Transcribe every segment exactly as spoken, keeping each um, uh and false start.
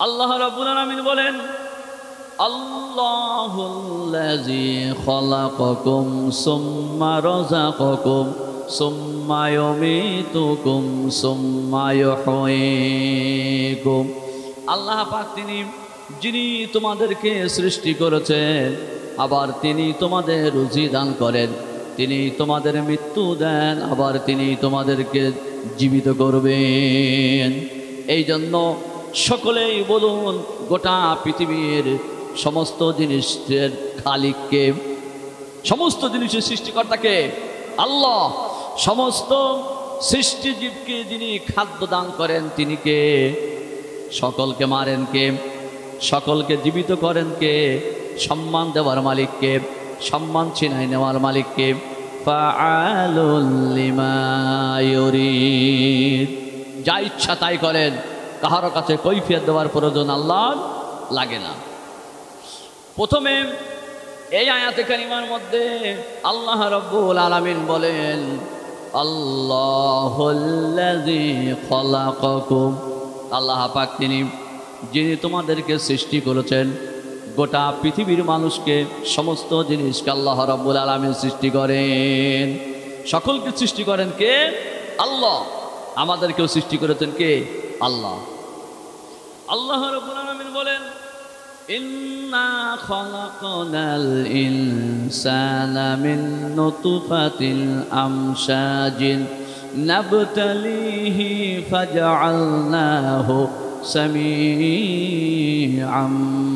আল্লাহ রাব্বুল আলামিন বলেন, আল্লাহুল্লাযী খালাকাকুম সুম্মা রাযাকাকুম সুম্মা ইউমীতুকুম সুম্মা ইউহয়ীকুম। আল্লাহ পাক তিনি যিনি তোমাদেরকে সৃষ্টি করেছেন, আবার তিনি তোমাদের রুজি দান করেন, তিনি তোমাদের মৃত্যু দেন, আবার তিনি তোমাদেরকে জীবিত করবেন। এই জন্য সকলেই বলুন, গোটা পৃথিবীর সমস্ত জিনিসের খালিককে, সমস্ত জিনিসের সৃষ্টিকর্তাকে আল্লাহ। সমস্ত সৃষ্টিজীবকে যিনি খাদ্য দান করেন তিনি কে? সকলকে মারেন কে? সকলকে জীবিত করেন কে? সম্মান দেওয়ার মালিককে, সম্মান ছিনাই নেওয়ার মালিককে। ফাআলুল লিমা ইউরিদ, যা ইচ্ছা তাই করেন, কাহারো কাছে কৈফিয়ত দেওয়ার প্রয়োজন আল্লাহর লাগে না। প্রথমে এই আয়াতে কারিমার মধ্যে আল্লাহ রাব্বুল আলামিন বলেন, আল্লাহুল্লাযী খালাকাকুম, আল্লাহ পাক তিনি যিনি তোমাদেরকে সৃষ্টি করেছেন। গোটা পৃথিবীর মানুষকে, সমস্ত জিনিসকে আল্লাহ রাব্বুল আলামিন সৃষ্টি করেন। সকলকে সৃষ্টি করেন কে? আল্লাহ। আমাদেরকেও সৃষ্টি করেছেন কে? আল্লাহ। আল্লাহ রাব্বুল আলামিন বলেন, ইন্না খালাকনাল ইনসানা মিন নুতফাতিন আমশাজিন নাবতালিহি ফাজআলনাহু সামিআম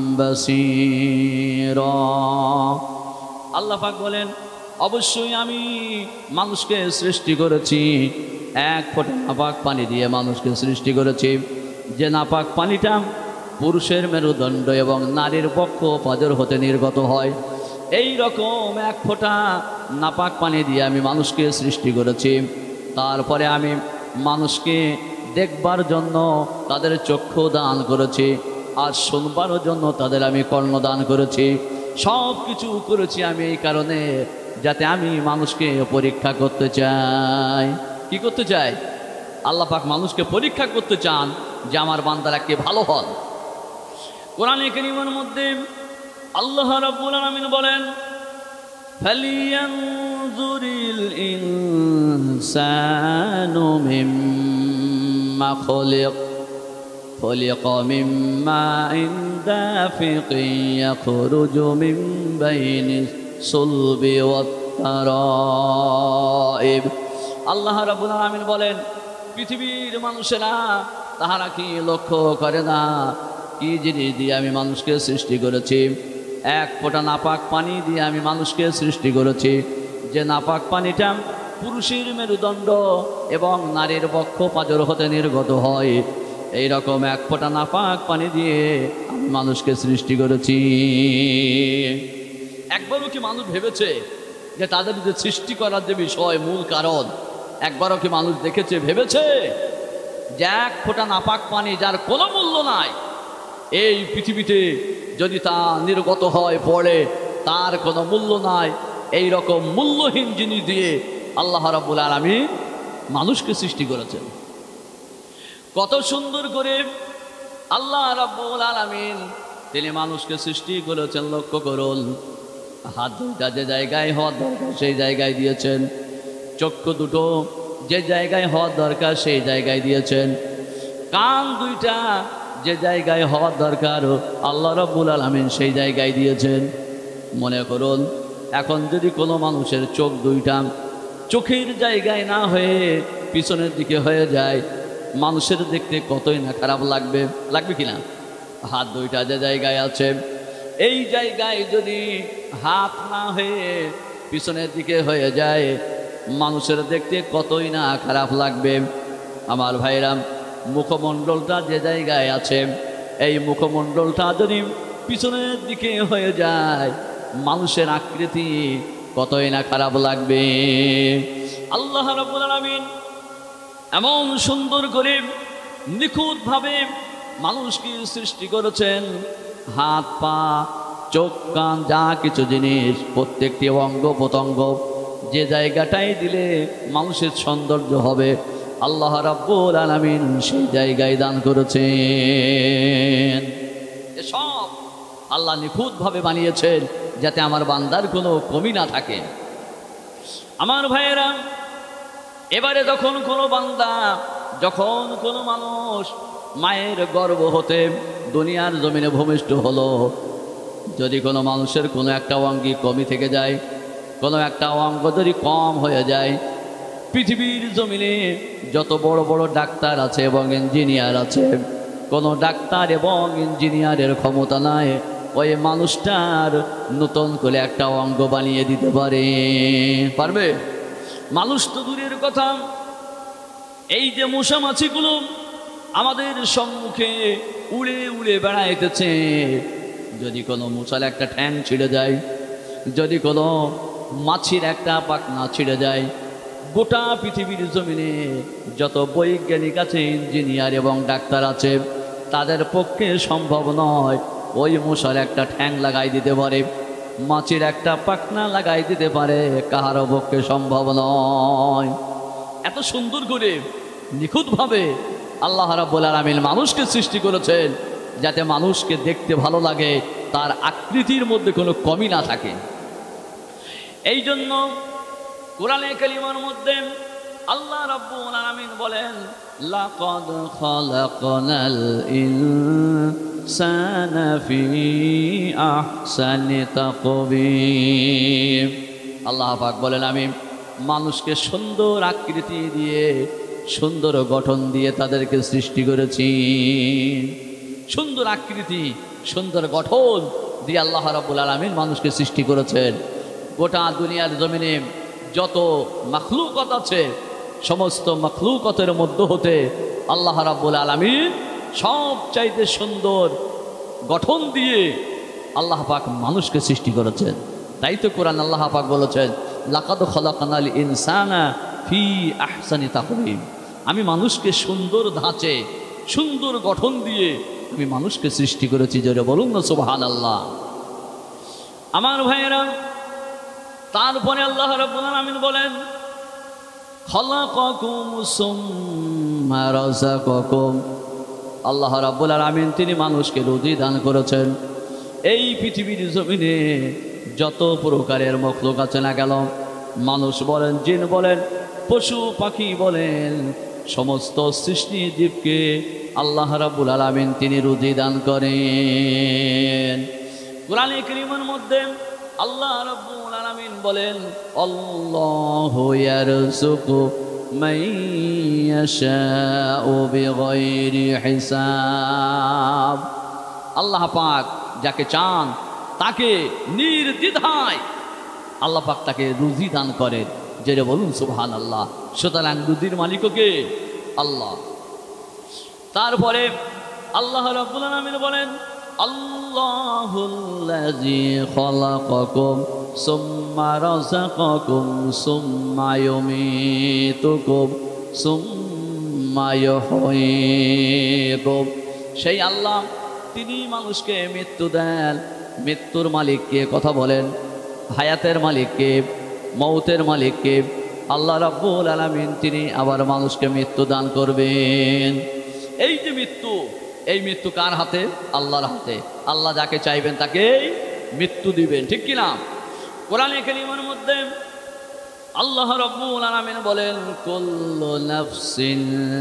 বাসীরা। আল্লাহ পাক বলেন, অবশ্যই আমি মানুষকে সৃষ্টি করেছি এক ফোঁটা নাপাক পানি দিয়ে। মানুষকে সৃষ্টি করেছি যে নাপাক পানিটা পুরুষের মেরুদণ্ড এবং নারীর বক্ষ পাজর হতে নির্গত হয়। এই রকম এক ফোঁটা নাপাক পানি দিয়ে আমি মানুষকে সৃষ্টি করেছি। তারপরে আমি মানুষকে দেখবার জন্য তাদের চক্ষু দান করেছি, আর শুনবার জন্য তাদের আমি কর্ণ দান করেছি। সব কিছু করেছি আমি এই কারণে, যাতে আমি মানুষকে পরীক্ষা করতে চাই। কি করতে চাই? আল্লাহ পাক মানুষকে পরীক্ষা করতে চান যে আমার বান্দারা কে ভালো হন। কোরআনে কারীমের মধ্যে আল্লাহ রাব্বুল আলামিন বলেন, ফালিয়ানজুরিল ইনসানু মিম্মা খুলিক খুলিকা মিম্মা দাফিকিন ইয়াখরুজু মিন বাইনিস সুলবি ওয়াত তারাইব। আল্লাহ রাব্বুল আলামিন বলেন, পৃথিবীর মানুষেরা তাহারা কি লক্ষ্য করে না কি জিনিস দিয়ে আমি মানুষকে সৃষ্টি করেছি? এক ফোঁটা নাপাক পানি দিয়ে আমি মানুষকে সৃষ্টি করেছি, যে নাপাক পানিটা পুরুষের মেরুদণ্ড এবং নারীর বক্ষ পাজর হতে নির্গত হয়। এই রকম এক ফোঁটা নাপাক পানি দিয়ে আমি মানুষকে সৃষ্টি করেছি। একবারও কি মানুষ ভেবেছে যে তাদের যে সৃষ্টি করার যে বিষয়, মূল কারণ, একবারও কি মানুষ দেখেছে, ভেবেছে যে এক ফোঁটা নাপাক পানি যার কোনো মূল্য নাই, এই পৃথিবীতে যদি তা নির্গত হয় পড়ে তার কোনো মূল্য নাই, এই রকম মূল্যহীন জিনিস দিয়ে আল্লাহ রাব্বুল আলামিন মানুষকে সৃষ্টি করেছেন। কত সুন্দর করে আল্লাহ রাব্বুল আলামিন তিনি মানুষকে সৃষ্টি করেছেন। লক্ষ্য করুন, হাত দুইটা যে জায়গায় হওয়ার দরকার সেই জায়গায় দিয়েছেন, চক্ষু দুটো যে জায়গায় হওয়ার দরকার সেই জায়গায় দিয়েছেন, কান দুইটা যে জায়গায় হওয়ার দরকার আল্লাহ রাব্বুল আলামিন সেই জায়গায় দিয়েছেন। মনে করুন, এখন যদি কোনো মানুষের চোখ দুইটা চোখের জায়গায় না হয়ে পিছনের দিকে হয়ে যায়, মানুষের দেখতে কতই না খারাপ লাগবে, লাগবে কিনা? হাত দুইটা যে জায়গায় আছে এই জায়গায় যদি হাত না হয়ে পিছনের দিকে হয়ে যায়, মানুষের দেখতে কতই না খারাপ লাগবে। আমার ভাইরা, মুখমণ্ডলটা যে জায়গায় আছে এই মুখমণ্ডলটা যদি পিছনের দিকে হয়ে যায়, মানুষের আকৃতি কতই না খারাপ লাগবে। আল্লাহ রাব্বুল আলামিন এমন সুন্দর করে নিখুঁতভাবে মানুষকে সৃষ্টি করেছেন। হাত, পা, চোখ, কান, যা কিছু জিনিস, প্রত্যেকটি অঙ্গ প্রত্যঙ্গ যে জায়গাটাই দিলে মানুষের সৌন্দর্য হবে, আল্লাহ রাব্বুল আলামিন সেই জায়গায় দান করেছেন। আল্লাহ নিখুঁতভাবে বানিয়েছেন যাতে আমার বান্দার কোনো কমি না থাকে। আমার ভাইয়েরা, এবারে যখন কোনো বান্দা, যখন কোনো মানুষ মায়ের গর্ভ হতে দুনিয়ার জমিনে ভূমিষ্ঠ হলো, যদি কোনো মানুষের কোনো একটা অঙ্গি কমি থেকে যায়, কোনো একটা অঙ্গ যদি কম হয়ে যায়, পৃথিবীর জমিনে যত বড় বড় ডাক্তার আছে এবং ইঞ্জিনিয়ার আছে, কোনো ডাক্তার এবং ইঞ্জিনিয়ারের ক্ষমতা নাই ওই মানুষটার নতুন করে একটা অঙ্গ বানিয়ে দিতে পারে, পারবে? মানুষ তো দূরের কথা, এই যে মশা মাছিগুলো আমাদের সম্মুখে উড়ে উড়ে বেড়াইতেছে, যদি কোনো মশার একটা ঠ্যাং ছিঁড়ে যায়, যদি কোনো মাছির একটা পাখনা ছিঁড়ে যায়, গোটা পৃথিবীর জমিনে যত বৈজ্ঞানিক আছে, ইঞ্জিনিয়ার এবং ডাক্তার আছে, তাদের পক্ষে সম্ভব নয় ওই মশার একটা ঠ্যাং লাগাই দিতে পারে, মাছির একটা পাখনা লাগাই দিতে পারে, কাহারও পক্ষে সম্ভব নয়। এত সুন্দর করে নিখুঁতভাবে আল্লাহ রাব্বুল আলামিন মানুষকে সৃষ্টি করেছেন যাতে মানুষকে দেখতে ভালো লাগে, তার আকৃতির মধ্যে কোনো কমি না থাকে। এই জন্য কোরআনে কারিমের মধ্যে আল্লাহ রাব্বুল আলামিন বলেন, লাকাদ খালাকনাল ইনসানা ফি আহসানি তাকওয়িম। আল্লাহ পাক বলেন, আমি মানুষকে সুন্দর আকৃতি দিয়ে, সুন্দর গঠন দিয়ে তাদেরকে সৃষ্টি করেছি। সুন্দর আকৃতি, সুন্দর গঠন দিয়ে আল্লাহ রাব্বুল আলামিন মানুষকে সৃষ্টি করেছেন। গোটা দুনিয়ার জমিনে যত মাখলুকত আছে, সমস্ত মাখলুকতের মধ্য হতে আল্লাহ রাব্বুল আলামিন সবচাইতে সুন্দর গঠন দিয়ে আল্লাহ পাক মানুষকে সৃষ্টি করেছেন। তাই তো কোরআন আল্লাহ পাক বলেছেন, লাকাদ খালাকনাল ইনসানা ফি আহসানি তাকওয়িম। আমি মানুষকে সুন্দর ধাঁচে, সুন্দর গঠন দিয়ে আমি মানুষকে সৃষ্টি করেছি। জোরে বলুন না সুবহানাল্লাহ। আমার ভাইয়েরা, তারপরে আল্লাহ রাব্বুল আলামিন বলেন, খালাকাকুম সুম্মা রাযাকাকুম। আল্লাহ রাব্বুল আলামিন তিনি মানুষকে রুজি দান করেছেন। এই পৃথিবীর জমিনে যত প্রকারের মখলুক আছে না কেন, মানুষ বলেন, জিন বলেন, পশু পাখি বলেন, সমস্ত সৃষ্টি জীবকে আল্লাহ রাব্বুল আলামিন তিনি রুজি দান করেন। কোরআনে কারীমের মধ্যে আল্লাহ রাব্বুল আলামিন বলেন, আল্লাহু ইয়ারযুকু মান ইয়াশাউ বিগাইরি হিসাব। আল্লাহ পাক যাকে চান তাকে নির্দ্বিধায় আল্লাহ পাক তাকে রুজি দান করেন। যেটা বলুন সুবহানাল্লাহ। সুতরাং রুজির মালিককে আল্লাহ। তারপরে আল্লাহ রাব্বুল আলামিন বলেন, আল্লাহুল্লাযী খালাকাকুম সুম্মা রাযাকাকুম সুম্মা ইউমীতুকুম সুম্মা ইউহয়ীকুম। সেই আল্লাহ তিনি মানুষকে মৃত্যু দেন। মৃত্যুর মালিককে কথা বলেন, হায়াতের মালিককে, মৌতের মালিককে আল্লাহ রাব্বুল আলামিন তিনি আবার মানুষকে মৃত্যু দান করবেন। এই যে মৃত্যু, এই মৃত্যু কার হাতে? আল্লাহর হাতে। আল্লাহ যাকে চাইবেন তাকে মৃত্যু দিবেন, ঠিক কিনা? কোরআনে কারীমের মধ্যে আল্লাহ রাব্বুল আলামিন বলেন, কুল্লু নাফসিন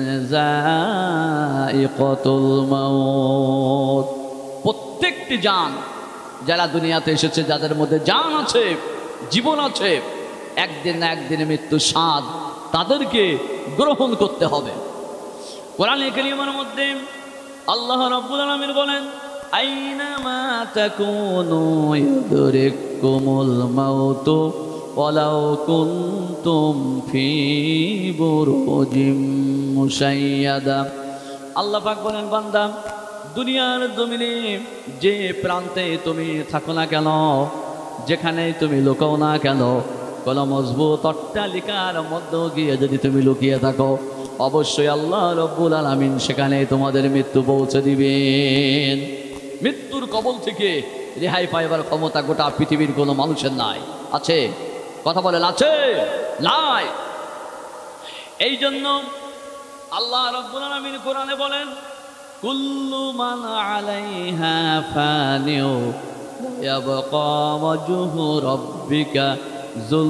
যায়িকাতুল মাউত। প্রত্যেকটি জান যারা দুনিয়াতে এসেছে, যাদের মধ্যে জান আছে, জীবন আছে, একদিন না একদিন মৃত্যু স্বাদ তাদেরকে গ্রহণ করতে হবে। কোরআনে কারীমের মধ্যে আল্লাহ রাব্বুল আলামিন বলেন, আইনামা তাকুনু ইউদরিকুমুল মাউতু ওয়ালাউ কুনতুম ফি বুরুজিম মুশাইয়াদা। আল্লাহ পাক বলেন, বান্দা দুনিয়ার জমিনে যে প্রান্তে তুমি থাকো না কেন, যেখানে তুমি লুকাও না কেন, কোনো মজবুত অট্টালিকার মধ্যে গিয়ে যদি তুমি লুকিয়ে থাকো, অবশ্যই আল্লাহ রাব্বুল আলামিন সেখানে তোমাদের মৃত্যু পৌঁছে দিবেন। মৃত্যুর কবল থেকে রেহাই পাইবার ক্ষমতা গোটা পৃথিবীর কোনো মানুষের নাই। আছে? কথা বলেন, আছে? নাই। এই জন্য আল্লাহ রাব্বুল আলামিন কোরআনে বলেন, কুল্লু মান আলাইহা ফানিউ ইয়াবকা ওয়াজহু রাব্বিকা যুল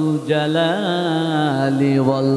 জালালি ওয়াল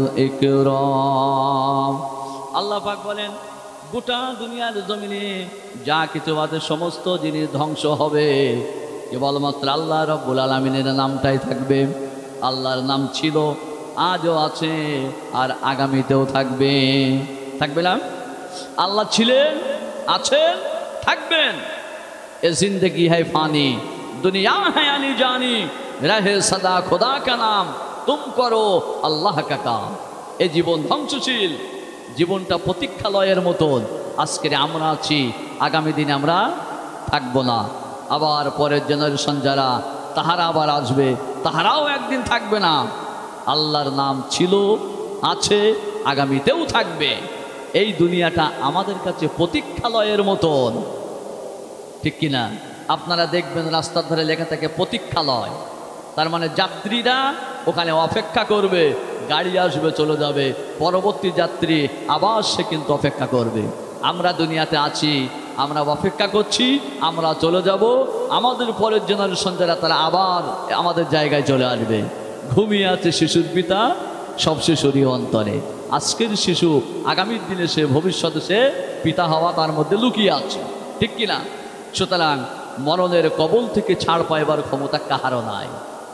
ইকরাম। আল্লাহ পাক বলেন গোটা দুনিয়ার জমিনে যা কিছু আছে সমস্ত জিনিস ধ্বংস হবে, কেবলমাত্র আল্লাহ রাব্বুল আলামিনের নামটাই থাকবে। আল্লাহর নাম ছিল, আজও আছে, আর আগামীতেও থাকবে। থাকবে না? আল্লাহ ছিলেন, আছেন, থাকবেন। এ জিন্দগি है ফানি, দুনিয়া है আনি জানি, রহে সদা খোদা কা নাম, তুম করো আল্লাহ কা কাম। এ জীবন ধ্বংসশীল, জীবনটা প্রতীক্ষালয়ের মতন। আজকের আমরা আছি, আগামী দিনে আমরা থাকবো না। আবার পরের জেনারেশন যারা, তাহারা আবার আসবে, তাহারাও একদিন থাকবে না। আল্লাহর নাম ছিল, আছে, আগামীতেও থাকবে। এই দুনিয়াটা আমাদের কাছে প্রতীক্ষালয়ের মতন, ঠিক কিনা? আপনারা দেখবেন রাস্তার ধারে লেখা থাকে প্রতীক্ষালয়, তার মানে যাত্রীরা ওখানে অপেক্ষা করবে, গাড়ি আসবে, চলে যাবে, পরবর্তী যাত্রী আবার সে কিন্তু অপেক্ষা করবে। আমরা দুনিয়াতে আছি, আমরা অপেক্ষা করছি, আমরা চলে যাব। আমাদের পরের জেনারেশন যারা, তারা আবার আমাদের জায়গায় চলে আসবে। ঘুমিয়ে আছে শিশুর পিতা, সব শিশুরই অন্তরে। আজকের শিশু আগামীর দিনে সে, ভবিষ্যতে সে পিতা হওয়া তার মধ্যে লুকিয়ে আছে, ঠিক কিনা? সুতরাং মরণের কবল থেকে ছাড় পাইবার ক্ষমতা কাহারও নাই।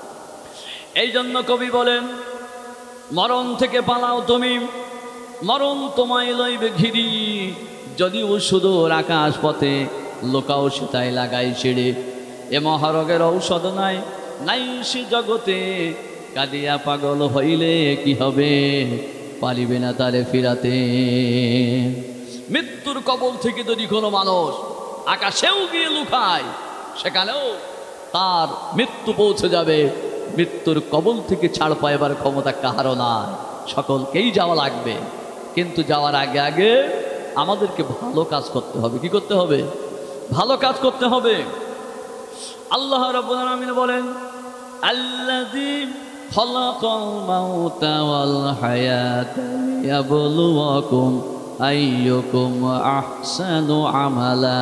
এই জন্য কবি বলেন, মরণ থেকে পালাও তুমি, মরণ তোমায় লইবে ঘিরি, যদিও সুদূর আকাশ পথে লোকাও সেটাই লাগাই ছেড়ে। এ মহারোগের ঔষধ নাই, নাই সে জগতে, কাঁদিয়া পাগল হইলে কি হবে, পারিবে না তারে ফিরাতে। মৃত্যুর কবল থেকে যদি কোনো মানুষ আকাশেও গিয়ে লুকায়, সেখানেও তার মৃত্যু পৌঁছে যাবে। মৃত্যুর কবল থেকে ছাড় পাইবার ক্ষমতা কাহারও না, সকলকেই যাওয়া লাগবে। কিন্তু যাওয়ার আগে আগে আমাদেরকে ভালো কাজ করতে হবে। কি করতে হবে? ভালো কাজ করতে হবে। আল্লাহ রাব্বুল আলামিন বলেন, আল্লাযী খালাকাল মাউতা ওয়াল হায়াতা লিয়াবলুয়াকুম আইয়ুকুম আহসানু আমালা।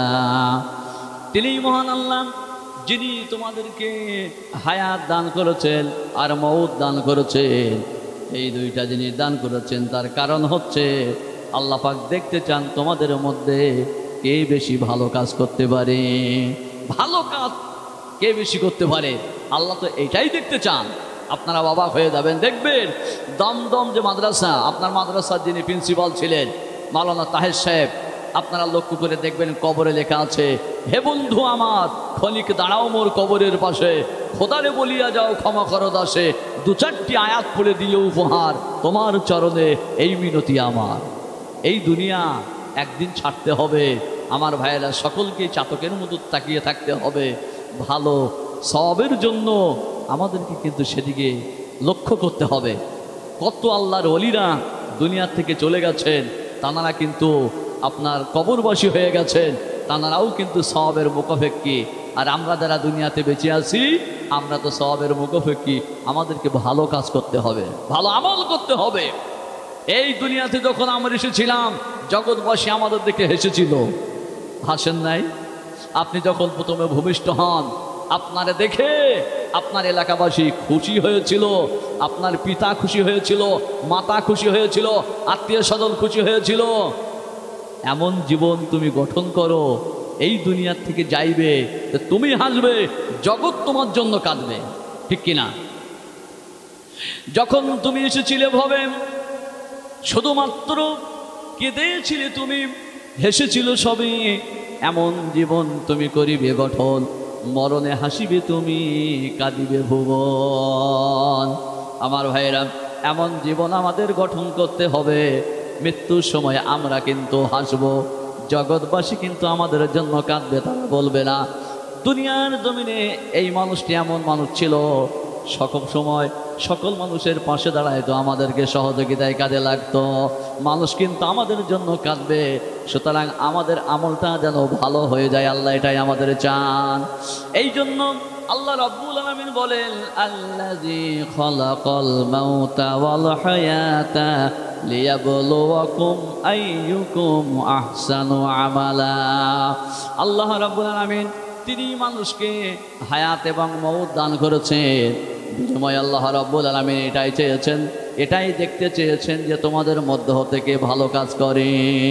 তিনি মহান আল্লাহ, যিনি তোমাদেরকে হায়াত দান করেছেন আর মউত দান করেছেন। এই দুইটা জিনিস দান করেছেন, তার কারণ হচ্ছে আল্লাহ পাক দেখতে চান তোমাদের মধ্যে কে বেশি ভালো কাজ করতে পারে। ভালো কাজ কে বেশি করতে পারে, আল্লাহ তো এটাই দেখতে চান। আপনারা অবাক হয়ে যাবেন, দেখবেন দমদম যে মাদ্রাসা, আপনার মাদ্রাসার যিনি প্রিন্সিপাল ছিলেন মাওলানা তাহের সাহেব, আপনারা লক্ষ্য করে দেখবেন কবরে লেখা আছে, হে বন্ধু আমার, ক্ষণিক দাঁড়াও মোর কবরের পাশে, খোদারে বলিয়া যাও ক্ষমা করো দাসে, দু চারটি আয়াত পড়ে দিয়ে উপহার, তোমার চরণে এই মিনতি আমার। এই দুনিয়া একদিন ছাড়তে হবে আমার ভাইয়েরা, সকলকে চাতকের মতো তাকিয়ে থাকতে হবে। ভালো সওয়াবের জন্য আমাদেরকে কিন্তু সেদিকে লক্ষ্য করতে হবে। কত আল্লাহর ওলিরা দুনিয়ার থেকে চলে গেছেন, তানারা কিন্তু আপনার কবরবাসী হয়ে গেছেন, তানারাও কিন্তু সওয়াবের মুখাপেক্ষী। আর আমরা যারা দুনিয়াতে বেঁচে আছি, আমরা তো সওয়াবের মুখাপেক্ষী। আমাদেরকে ভালো কাজ করতে হবে, ভালো আমল করতে হবে। এই দুনিয়াতে যখন আমরা এসেছিলাম, জগৎবাসী আমাদের দেখে হেসেছিল, হাসেন নাই? আপনি যখন প্রথমে ভূমিষ্ঠ হন, আপনারে দেখে আপনার এলাকাবাসী খুশি হয়েছিল, আপনার পিতা খুশি হয়েছিল, মাতা খুশি হয়েছিল, আত্মীয় স্বজন খুশি হয়েছিল। এমন জীবন তুমি গঠন করো, এই দুনিয়ার থেকে যাইবে, তুমি হাসবে, জগৎ তোমার জন্য কাঁদবে, ঠিক কিনা? যখন তুমি এসেছিলে ভবে, শুধুমাত্র কেঁদেছিলে তুমি, হেসেছিল সবই। এমন জীবন তুমি করিবে গঠন, মরণে হাসিবে তুমি, কাঁদিবে ভুবন। আমার ভাইয়েরা, এমন জীবন আমাদের গঠন করতে হবে। মৃত্যুর সময় আমরা কিন্তু হাসব, জগৎবাসী কিন্তু আমাদের জন্য কাঁদবে, তারা বলবে না দুনিয়ার জমিনে এই মানুষটি এমন মানুষ ছিল, সকল সময় সকল মানুষের পাশে দাঁড়ায়, তো আমাদেরকে সহযোগিতায় কাজে লাগতো। মানুষ কিন্তু আমাদের জন্য কাঁদবে। সুতরাং আমাদের আমলটা যেন ভালো হয়ে যায়, আল্লাহ এটাই আমাদের চান। এই জন্য আল্লাহ রাব্বুল আলামিন বলেন, আল্লাযী খালাকাল মাউতা ওয়াল হায়াতা লিয়াবলুয়াকুম আইয়ুকুম আহসানু আমালা। আল্লাহ রাব্বুল আলামিন তিনি মানুষকে হায়াত এবং মওত দান করেছেন। বিনিময়ে আল্লাহ রাব্বুল আলামিন এটাই চেয়েছেন, এটাই দেখতে চেয়েছেন যে তোমাদের মধ্য হতে কে ভালো কাজ করে,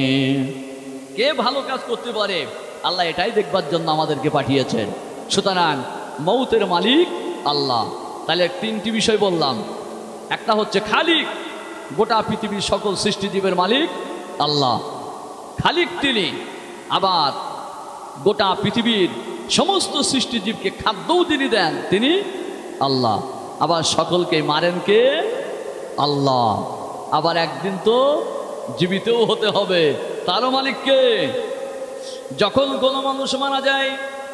কে ভালো কাজ করতে পারে। আল্লাহ এটাই দেখবার জন্য আমাদেরকে পাঠিয়েছেন। সুতরাং মওতের মালিক আল্লাহ। তাহলে তিনটি বিষয় বললাম, একটা হচ্ছে খালিক, গোটা পৃথিবীর সকল সৃষ্টিজীবের মালিক আল্লাহ, খালিক তিনি। আবার গোটা পৃথিবীর সমস্ত সৃষ্টিজীবকে খাদ্যও তিনি দেন, তিনি আল্লাহ। আবার সকলকে মারেন কে? আল্লাহ। আবার একদিন তো জীবিতও হতে হবে, তারও মালিককে। যখন কোনো মানুষ মারা যায়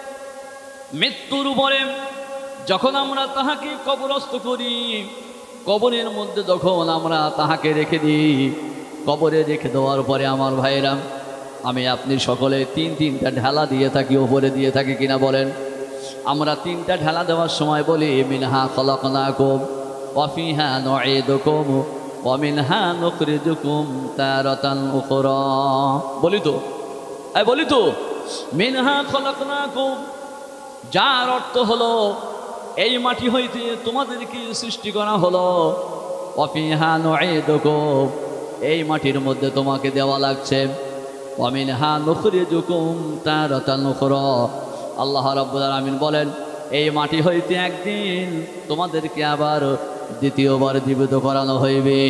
মৃত্যুর উপরে, যখন আমরা তাহাকে কবরস্থ করি, কবরের মধ্যে যখন আমরা তাহাকে রেখে দিই, কবরে রেখে দেওয়ার পরে আমার ভাইরা, আমি আপনি সকলে তিন তিনটা ঢালা দিয়ে থাকি, ওপরে দিয়ে থাকি কিনা বলেন? আমরা তিনটা ঢালা দেওয়ার সময় বলি মিনহা খলাকনাকুম ওয়া ফিহা নুঈদুকুম ওয়া মিনহা নুখরিজুকুম তারাতান উখরা। বলি তো, এই বলি তো, মিনহা খলাকনাকুম, যার অর্থ হলো এই মাটি হইতে তোমাদেরকে সৃষ্টি করা হলো, ওয়া ফিহা নুঈদুকুম, এই মাটির মধ্যে তোমাকে দেওয়া লাগছে, ওয়া মিনহা নুখরিজুকুম তারাতান উখরা। আল্লাহ রাব্বুল আলামিন বলেন এই মাটি হইতে একদিন তোমাদেরকে আবার দ্বিতীয়বার জীবিত করানো হইবে।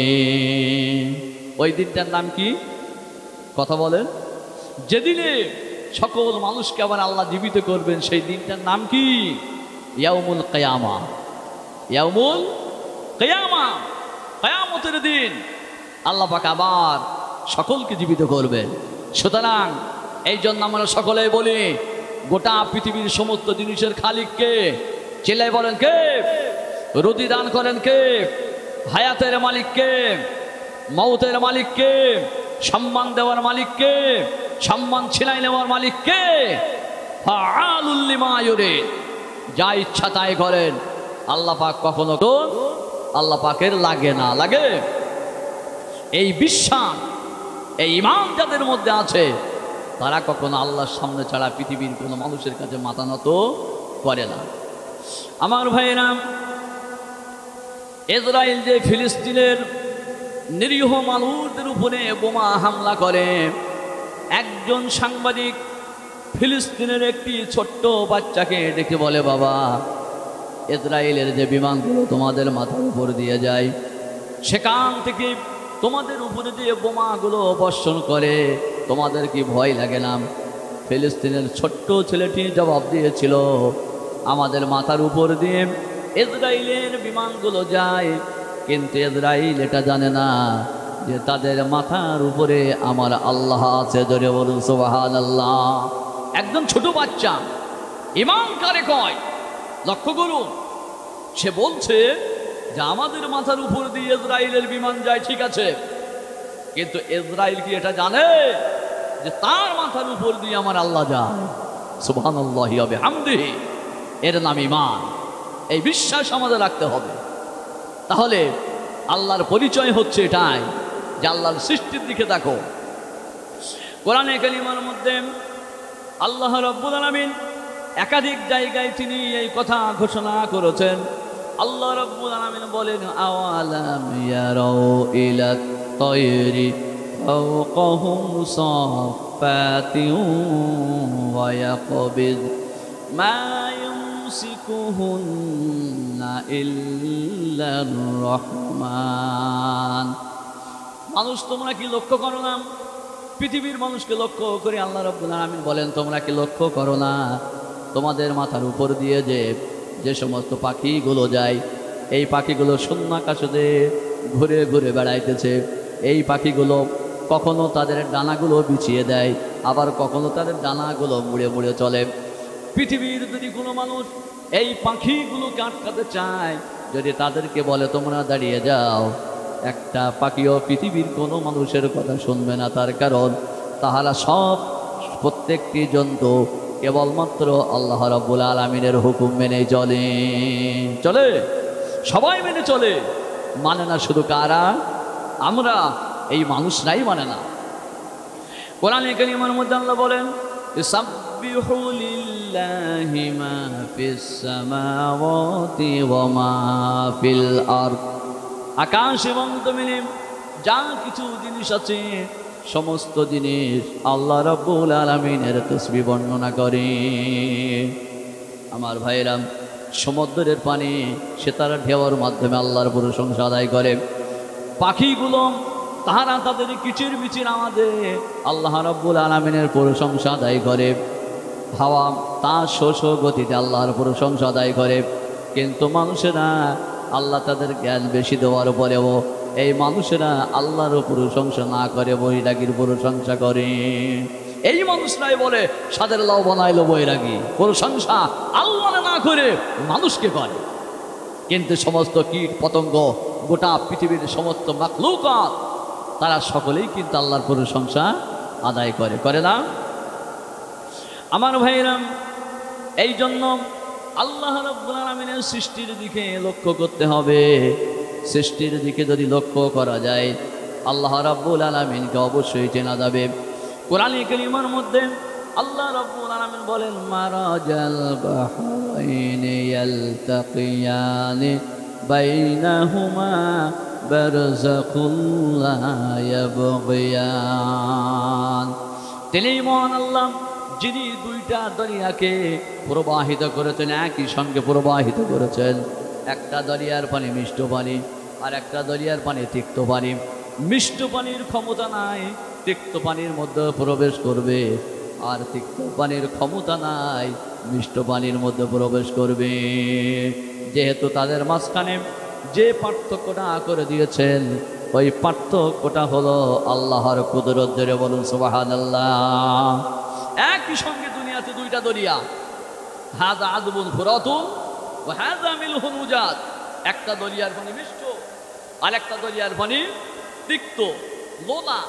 ওই দিনটার নাম কি? কথা বলেন। যেদিনে সকল মানুষকে আবার আল্লাহ জীবিত করবেন সেই দিনটার নাম কি? ইয়াউমুল কিয়ামা। ইয়াউমুল কিয়ামা, কিয়ামতের দিন আল্লাহ পাক আবার সকলকে জীবিত করবেন। সুতরাং এই জন্য আমরা সকলেই বলি গোটা পৃথিবীর সমস্ত জিনিসের খালিক কে? চিল্লাই বলেন কে? রুজি দান করেন কে? হায়াতের মালিক কে? মওতের মালিক কে? সম্মান দেওয়ার মালিক কে? সম্মান ছিনাই নেওয়ার মালিক কে? ফাআলুল লিমা ইউরিদ, যা ইচ্ছা তাই করেন। আল্লাহ পাক কখনো তো আল্লাহ পাকের লাগে না, লাগে? এই বিশ্বাস, এই ঈমান যাদের মধ্যে আছে তারা কখনো আল্লাহর সামনে ছাড়া পৃথিবীর কোনো মানুষের কাছে মাথা নত করে না। আমার ভাইয়েরা, ইসরায়েল যে ফিলিস্তিনের নিরীহ মানুষদের উপরে বোমা হামলা করে, একজন সাংবাদিক ফিলিস্তিনের একটি ছোট্ট বাচ্চাকে ডেকে বলে, বাবা, ইসরায়েলের যে বিমানগুলো তোমাদের মাথার উপর দিয়ে যায়, সেখান থেকে তোমাদের উপরে যে বোমাগুলো বর্ষণ করে, তোমাদের কি ভয় লাগে না? ফিলিস্তিনের ছোট্ট ছেলেটি জবাব দিয়েছিল, আমাদের মাথার উপর দিয়ে ইসরায়েলের বিমানগুলো যায়, কিন্তু ইসরায়েল এটা জানে না যে তাদের মাথার উপরে আমার আল্লাহ আছে। জোরে বলুন সুবহানাল্লাহ। একজন ছোট বাচ্চা ঈমান কারে কয়? লক্ষ্য করুন, সে বলছে যে আমাদের মাথার উপর দিয়ে ইসরায়েলের বিমান যায়, ঠিক আছে, কিন্তু ইসরায়েল কি এটা জানে যে তার মাথার উপর দিয়ে আমার আল্লাহ যায়? সুবহানাল্লাহি ওয়া বিহামদিহি। এর নাম ঈমান। এই বিশ্বাস আমাদের রাখতে হবে। তাহলে আল্লাহর পরিচয় হচ্ছে এটাই যে আল্লাহর সৃষ্টির দিকে দেখো। কোরআনে কারিমের মধ্যে আল্লাহ রাব্বুল আলামিন একাধিক জায়গায় তিনি এই কথা ঘোষণা করেছেন। আল্লাহ রাব্বুল আলামিন বলেন, আওয়ালাম ইয়ারাউ ইলাত তায়রি ফাওকাহুম সাফাতিন ওয়া ইয়াকবিদ মা ইউমসিকুহুন্না ইল্লার রহমান। মানুষ তোমরা কি লক্ষ্য করো না? পৃথিবীর মানুষকে লক্ষ্য করে আল্লাহ রাব্বুল আলামিন বলেন, তোমরা কি লক্ষ্য করো না তোমাদের মাথার উপর দিয়ে যে যে সমস্ত পাখিগুলো যায়, এই পাখিগুলো শূন্য আকাশে ঘুরে ঘুরে বেড়াইতেছে। এই পাখিগুলো কখনো তাদের ডানাগুলো বিছিয়ে দেয়, আবার কখনো তাদের ডানাগুলো মুড়ে মুড়ে চলে। পৃথিবীর যদি কোনো মানুষ এই পাখিগুলোকে আটকাতে চায়, যদি তাদেরকে বলে তোমরা দাঁড়িয়ে যাও, একটা পাখিও পৃথিবীর কোনো মানুষের কথা শুনবে না। তার কারণ তাহারা সব প্রত্যেকটি জন্তু কেবলমাত্র আল্লাহ রাব্বুল আলামিনের হুকুম মেনে চলে চলে সবাই মেনে চলে। মানে না শুধু কারা? আমরা। এই মানুষরাই মানে না। কোরআনে কারীমের মধ্যে আল্লাহ বলেন ইসাব্বিহু লিল্লাহি মা ফিস সামাওয়াতি ওয়া মা ফিল আরদ, আকাশ এবং জমিনে যা কিছু জিনিস আছে সমস্ত জিনিস আল্লাহ রাব্বুল আলামিনের তাসবিহ বর্ণনা করে। আমার ভাইরা, সমুদ্রের পানি সে তার ঢেউয়ের মাধ্যমে আল্লাহর প্রশংসা আদায় করে। পাখিগুলো তাহারা তাদের কিচির মিচির আমাদের আল্লাহ রাব্বুল আলামিনের প্রশংসা আদায় করে। হাওয়া তার শোষ গতিতে আল্লাহর প্রশংসা আদায় করে। কিন্তু মানুষেরা আল্লাহ তাদের জ্ঞান বেশি দেওয়ার পরেও এই মানুষেরা আল্লাহর প্রশংসা না করে বৈরাগীর প্রশংসা করে। এই মানুষরাই বলে সাদের লাউ বানাইলো বৈরাগী, প্রশংসা আল্লাহ না করে মানুষকে করে। কিন্তু সমস্ত কীট পতঙ্গ, গোটা পৃথিবীর সমস্ত মাখলুকাত তারা সকলেই কিন্তু আল্লাহর প্রশংসা আদায় করে, করে না? আমার ভাইরা, এই জন্য আল্লাহ রাব্বুল আলামিনের সৃষ্টির দিকে লক্ষ্য করতে হবে। সৃষ্টির দিকে যদি লক্ষ্য করা যায় আল্লাহ রাব্বুল আলামিনকে অবশ্যই চেনা যাবে। কোরআনে কারীমের মধ্যে আল্লাহ রাব্বুল আলামিন বলেন মারাজাল বাহরাইনি ইয়ালতাকিয়ানি বাইনাহুমা বারযাখুল লা ইয়াবগিয়ান। তিনি মহান আল্লাহ যিনি দুইটা দরিয়াকে প্রবাহিত করেছেন, একই সঙ্গে প্রবাহিত করেছেন। একটা দরিয়ার পানি মিষ্ট পানি, আর একটা দরিয়ার পানি তিক্ত পানি। মিষ্ট পানির ক্ষমতা নাই তিক্ত পানির মধ্যে প্রবেশ করবে, আর তিক্ত পানির ক্ষমতা নাই মিষ্ট পানির মধ্যে প্রবেশ করবে। যেহেতু তাদের মাঝখানে যে পার্থক্যটা করে দিয়েছেন ওই পার্থক্যটা হলো আল্লাহর কুদরত। ধরে বলুন সুবহানাল্লাহ। একই সঙ্গে দুনিয়াতে দুইটা দরিয়া, হাযা আযবুন ফুরাতুন ওয়া হাযা মিলহুন উজাজ। একটা দরিয়ার পানি মিষ্ট আর একটা দরিয়ার পানি তিক্ত লোনা।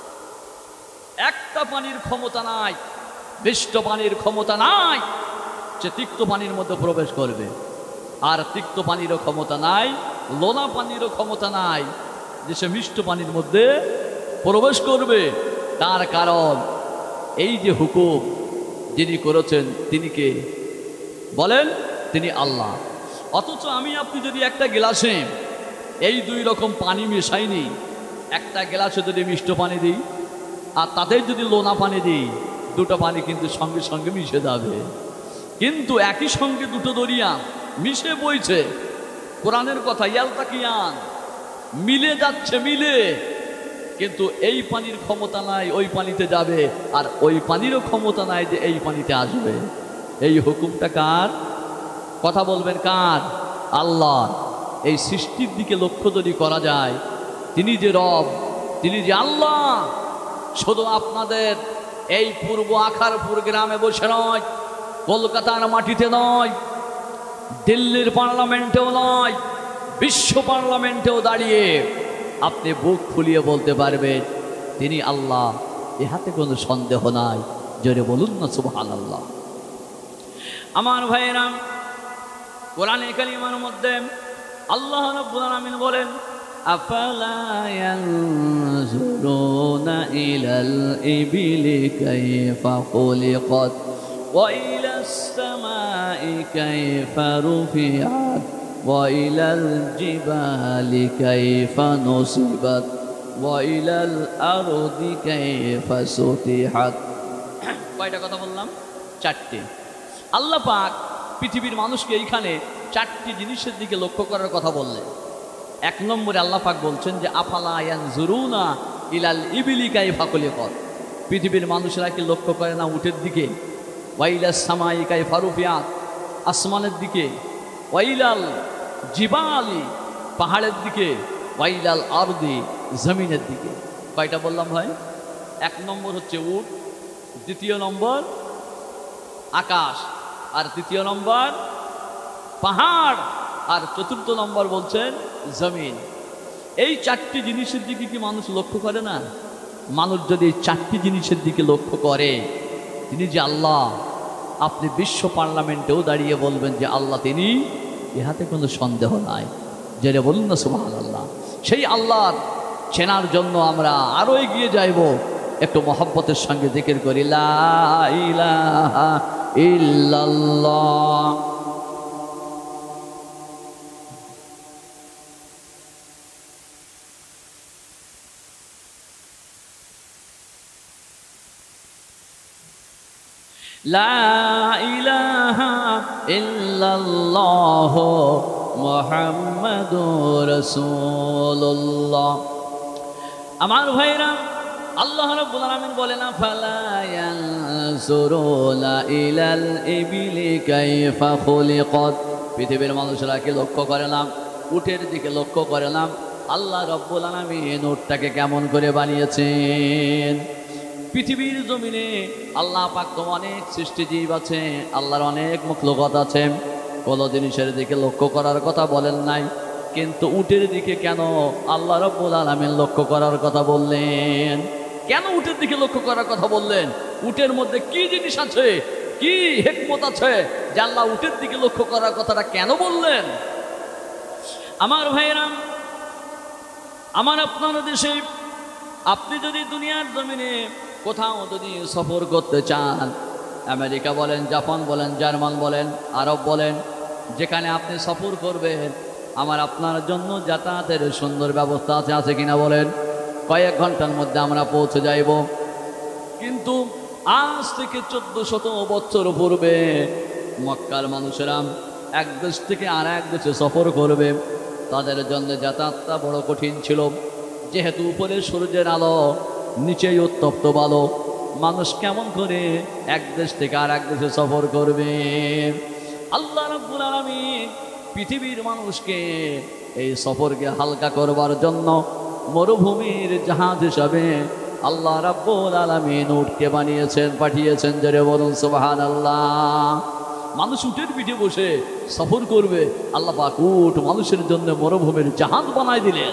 একটা পানির ক্ষমতা নাই, মিষ্ট পানির ক্ষমতা নাই যে তিক্ত পানির মধ্যে প্রবেশ করবে, আর তিক্ত পানিরও ক্ষমতা নাই, লোনা পানিরও ক্ষমতা নাই যে সে মিষ্ট পানির মধ্যে প্রবেশ করবে। তার কারণ এই যে হুকুম যিনি করেছেন তিনি কে বলেন? তিনি আল্লাহ। অথচ আমি আপনি যদি একটা গ্লাসে এই দুই রকম পানি মেশাইনি, একটা গ্লাসে যদি মিষ্ট পানি দিই আর তাতে যদি লোনা পানি দিই, দুটো পানি কিন্তু সঙ্গে সঙ্গে মিশে যাবে। কিন্তু একই সঙ্গে দুটো দরিয়া মিশে বইছে, কোরআনের কথা ইয়ালতাকিয়ান, মিলে যাচ্ছে, মিলে। কিন্তু এই পানির ক্ষমতা নাই ওই পানিতে যাবে, আর ওই পানিরও ক্ষমতা নাই যে এই পানিতে আসবে। এই হুকুমটা কার? কথা বলবেন কার? আল্লাহ। এই সৃষ্টির দিকে লক্ষ্য যদি করা যায়, তিনি যে রব, তিনি যে আল্লাহ, শুধু আপনাদের এই পূর্ব আখারপুর গ্রামে বসে নয়, কলকাতার মাটিতে নয়, দিল্লির পার্লামেন্টেও নয়, বিশ্ব পার্লামেন্টেও দাঁড়িয়ে আপনি বুক ফুলিয়ে বলতে পারবেন তিনি আল্লাহ, ইহাতে কোনো সন্দেহ নাই। জোরে বলুন না সুবহানাল্লাহ। আমার ভাইয়েরা, কোরআনে কারীমের মধ্যে আল্লাহ রাব্বুল আলামিন বলেন আফালা ইয়ানজুরুনা ইলাল ইবিলি কাইফা খুলিকাত ওয়া ইলাস সামাই কাইফা রুফিআত ওয়া ইলাল জিবালি কাইফা নুসিবাত ওয়া ইলাল আরদি কাইফা সুতিহাত। কয়টা কথা বললাম? চারটি। আল্লাহ পাক পৃথিবীর মানুষকে এইখানে চারটি জিনিসের দিকে লক্ষ্য করার কথা বললেন। এক নম্বরে আল্লাহ পাক বলছেন যে আফালা ইয়ানজুরুনা ইলাল ইবিলি কাইফা খুলিকাত। পৃথিবীর মানুষেরা কি লক্ষ্য করে না উটের দিকে? ওয়াইলাস সামাই কাইফা রুফিআত, আসমানের দিকে। ওয়াইলাল জিবালি, পাহাড়ের দিকে। ওয়াইলাল আরদি, জমিনের দিকে। কয়টা বললাম ভাই? এক নম্বর হচ্ছে উট, দ্বিতীয় নম্বর আকাশ, আর তৃতীয় নম্বর পাহাড়, আর চতুর্থ নম্বর বলছেন জমিন। এই চারটি জিনিসের দিকে কি মানুষ লক্ষ্য করে না? মানুষ যদি এই চারটি জিনিসের দিকে লক্ষ্য করে তিনি যে আল্লাহ, আপনি বিশ্ব পার্লামেন্টেও দাঁড়িয়ে বলবেন যে আল্লাহ তিনি, ইহাতে কোনো সন্দেহ নাই। যেটা বলুন না সুবহানাল্লাহ। সেই আল্লাহর চেনার জন্য আমরা আরো এগিয়ে যাইব। একটু মহব্বতের সঙ্গে জিকির করি, লা ইলাহা ইল্লাল্লাহ। লা ইলাহা ইল্লাল্লাহ মুহাম্মাদুর রাসূলুল্লাহ। আমার ভাইরা, আল্লাহ রাব্বুল আলামিন বলেন, ফালা ইয়ানজুরুনা ইলাল ইবিলি কাইফা খুলিকাত। পৃথিবীর মানুষরা কি লক্ষ্য করে না, উটের দিকে লক্ষ্য করে না আল্লাহ রাব্বুল আলামিন উটটাকে কেমন করে বানিয়েছেন। পৃথিবীর জমিনে আল্লাহ পাক তো অনেক সৃষ্টিজীব আছে, আল্লাহর অনেক মখলুকাত আছে, কোনো জিনিসের দিকে লক্ষ্য করার কথা বলেন নাই, কিন্তু উটের দিকে কেন আল্লাহ রাব্বুল আলামিন লক্ষ্য করার কথা বললেন? কেন উটের দিকে লক্ষ্য করার কথা বললেন? উটের মধ্যে কি জিনিস আছে, কি হিকমত আছে যে আল্লাহ উটের দিকে লক্ষ্য করার কথাটা কেন বললেন? আমার ভাইরা, আমার আপনার দেশে আপনি যদি দুনিয়ার জমিনে কোথাও যদি সফর করতে চান, আমেরিকা বলেন, জাপান বলেন, জার্মান বলেন, আরব বলেন, যেখানে আপনি সফর করবেন, আমার আপনার জন্য যাতায়াতের সুন্দর ব্যবস্থা আছে, আছে কিনা বলেন? কয়েক ঘন্টার মধ্যে আমরা পৌঁছে যাইব। কিন্তু আজ থেকে চোদ্দ শত বছর পূর্বে মক্কার মানুষেরা এক দেশ থেকে আর এক দেশে সফর করবে, তাদের জন্য যাতায়াতটা বড় কঠিন ছিল। যেহেতু উপরে সূর্যের আলো, নিচেই উত্তপ্ত বালো, মানুষ কেমন করে এক দেশ থেকে আর এক দেশে সফর করবে? আল্লাহ রাব্বুল আলামিন পৃথিবীর মানুষকে এই সফরকে হালকা করবার জন্য মরুভূমির জাহাজ হিসাবে আল্লাহ রাব্বুল আলামিন উটকে বানিয়েছেন, পাঠিয়েছেন। জোরে বলুন সুবহানাল্লাহ। মানুষ উটের পিঠে বসে সফর করবে, আল্লাহ পাক উট মানুষের জন্য মরুভূমির জাহাজ বানায় দিলেন।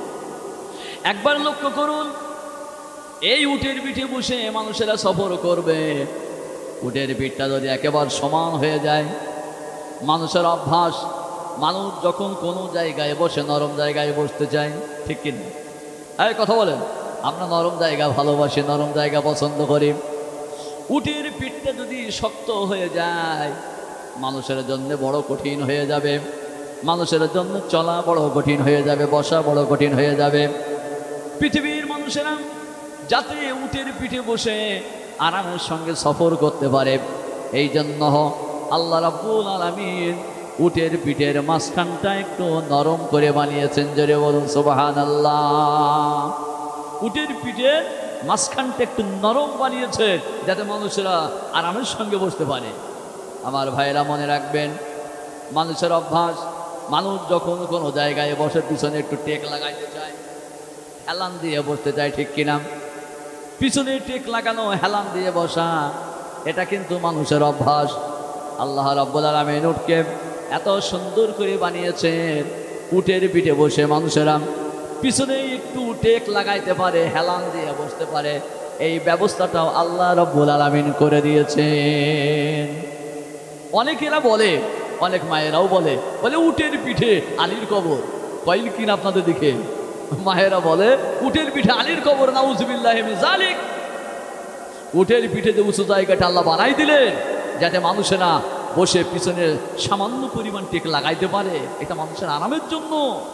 একবার লক্ষ্য করুন, এই উটের পিঠে বসে মানুষেরা সফর করবে, উটের পিঠটা যদি একেবারে সমান হয়ে যায়, মানুষের অভ্যাস, মানুষ যখন কোনো জায়গায় বসে নরম জায়গায় বসতে চায়, ঠিক কিনা? এই কথা বলেন, আমরা নরম জায়গা ভালোবাসি, নরম জায়গা পছন্দ করি। উটের পিঠটা যদি শক্ত হয়ে যায়, মানুষের জন্য বড় কঠিন হয়ে যাবে, মানুষের জন্য চলা বড় কঠিন হয়ে যাবে, বসা বড় কঠিন হয়ে যাবে। পৃথিবীর মানুষেরা যাতে উটের পিঠে বসে আরামের সঙ্গে সফর করতে পারে, এই জন্য আল্লাহ রাব্বুল আলামিন উটের পিঠের মাঝখানটা একটু নরম করে বানিয়েছেন। জোরে বলুন সুবহানাল্লাহ। উটের পিঠের মাঝখানটা একটু নরম বানিয়েছে যাতে মানুষেরা আরামের সঙ্গে বসতে পারে। আমার ভাইয়েরা মনে রাখবেন, মানুষের অভ্যাস, মানুষ যখন কোনো জায়গায় বসে পিছনে একটু টেক লাগাইতে চায়, হেলান দিয়ে বসতে চায়, ঠিক কিনা? পিছনে টেক লাগানো, হেলান দিয়ে বসা, এটা কিন্তু মানুষের অভ্যাস। আল্লাহ রাব্বুল আলামিন উটকে এত সুন্দর করে বানিয়েছেন, উটের পিঠে বসে মানুষেরা পিছনে একটু টেক লাগাইতে পারে, হেলান দিয়ে বসতে পারে। এই ব্যবস্থাটাও আল্লাহ রাব্বুল আলামিন করে দিয়েছেন। অনেকেরা বলে, অনেক মায়েরাও বলে, বলে উটের পিঠে আলীর কবর। কইল কিনা আপনাদের দিকে মায়েরা বলে উটের পিঠে আলীর কবর, নাউযুবিল্লাহি মিন যালিক। উটের পিঠে যে উঁচু জায়গাটা আল্লাহ বানাই দিলেন যাতে মানুষেরা বসে পিছনে সামান্য পরিমাণ টেক লাগাইতে পারে, এটা মানুষের আরামের জন্য।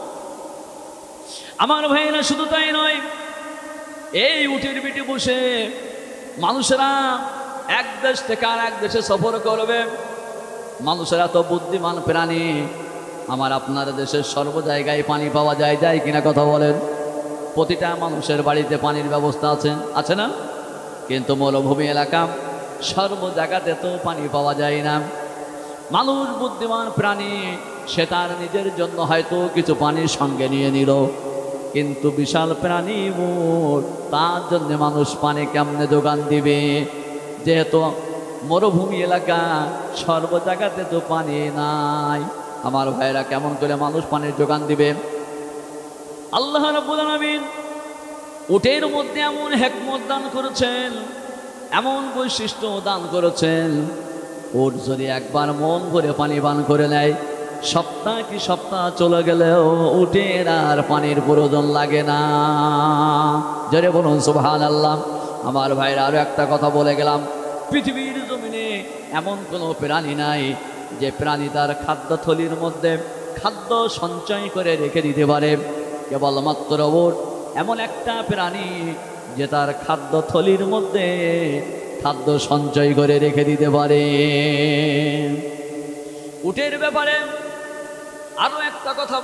আমার ভাইয়েরা শুধু তাই নয়, এই উটের পিঠে বসে মানুষেরা এক দেশ থেকে আর এক দেশে সফর করবে। মানুষেরা তো বুদ্ধিমান প্রাণী, আমার আপনার দেশের সর্ব জায়গায় পানি পাওয়া যায়, যায় কিনা কথা বলেন? প্রতিটা মানুষের বাড়িতে পানির ব্যবস্থা আছে, আছে না? কিন্তু মরুভূমি এলাকা, সর্ব জায়গাতে তো পানি পাওয়া যায় না। মানুষ বুদ্ধিমান প্রাণী, সে তার নিজের জন্য হয়তো কিছু পানির সঙ্গে নিয়ে নিল, কিন্তু বিশাল প্রাণী উট, তার জন্য মানুষ পানি কেমনে যোগান দিবে? যেহেতু মরুভূমি এলাকা, সর্ব জায়গাতে তো পানি নাই। আমার ভাইরা, কেমন করে মানুষ পানির যোগান দিবে? আল্লাহ রাব্বুল আলামিন উটের মধ্যে এমন হিকমত দান করেছেন, এমন বৈশিষ্ট্য দান করেছেন, উট যদি একবার মন ভরে পানি পান করে নেয়, সপ্তাহ কি সপ্তাহ চলে গেলেও উটের আর পানির প্রয়োজন লাগে না। জোরে বলুন সুবহানাল্লাহ। আমার ভাইরা, আরো একটা কথা বলে গেলাম, পৃথিবীর জমিনে এমন কোনো প্রাণী নাই যে প্রাণী তার খাদ্যথলির মধ্যে খাদ্য সঞ্চয় করে রেখে দিতে পারে। কেবলমাত্র উট এমন একটা প্রাণী যে তার খাদ্যথলির মধ্যে খাদ্য সঞ্চয় করে রেখে দিতে পারে। উটের ব্যাপারে আরো একটা কথা